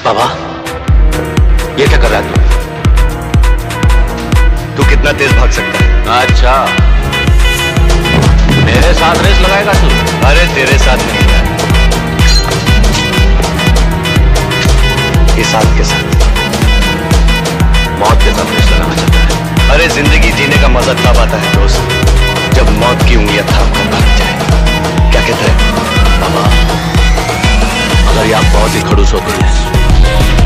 बाबा, ये क्या कर रहा है तू? तू कितना तेज भाग सकता है? अच्छा, मेरे साथ रेस लगाएगा तू? अरे तेरे साथ नहीं है, इस साथ के साथ, मौत के साथ रेस लगाना चाहता है। अरे जिंदगी जीने का मजा तब आता है दोस्त, जब मौत की उंगलियां थाम कर भाग जाए। क्या कहते हैं बाबा? अगर ये आप बहुत ही खड़ूस हो तो